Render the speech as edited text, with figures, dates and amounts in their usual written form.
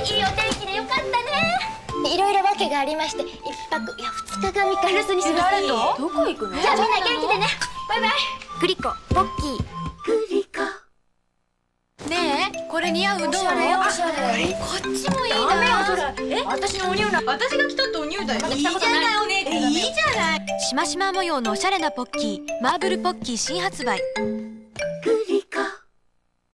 いいお天気でよかったね。いろいろ訳がありまして、1泊2日が3日留守にします。 誰と？どこ行くの？ じゃあみんな元気でね。バイバイ。グリコ、ポッキー。グリコ。 ねえ、これ似合う？どう？ おしゃれ。 こっちもいいな。 ダメよそれ。私のお乳な。 私が着たってお乳だよ。 いいじゃないお姉ちゃん。 いいじゃない。しましま模様のおしゃれなポッキー、マーブルポッキー新発売。